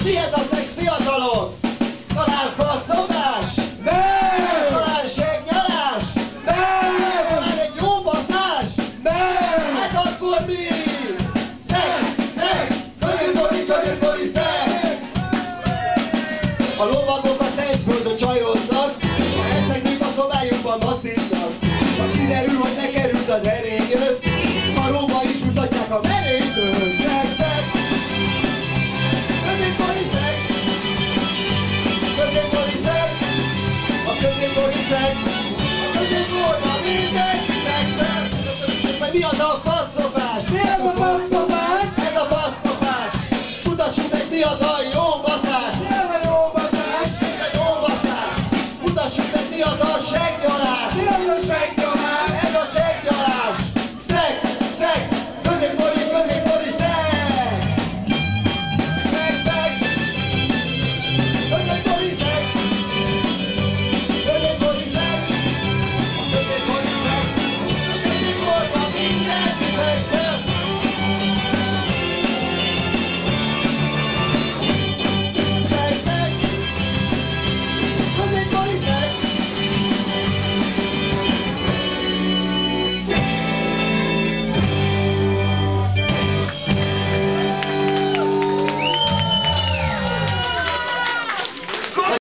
Mi ez a szex, fiatalok? Talán faszomás? Nem! Talán segnyalás? Nem! Talán egy jó baszás? Nem! Hát akkor mi? Szex! Középkori szex! A lovagok a Szentföldön csajoznak, a hercegnék a szobájukban basztítnak. Ha kiderül, hogy ne került az erényő,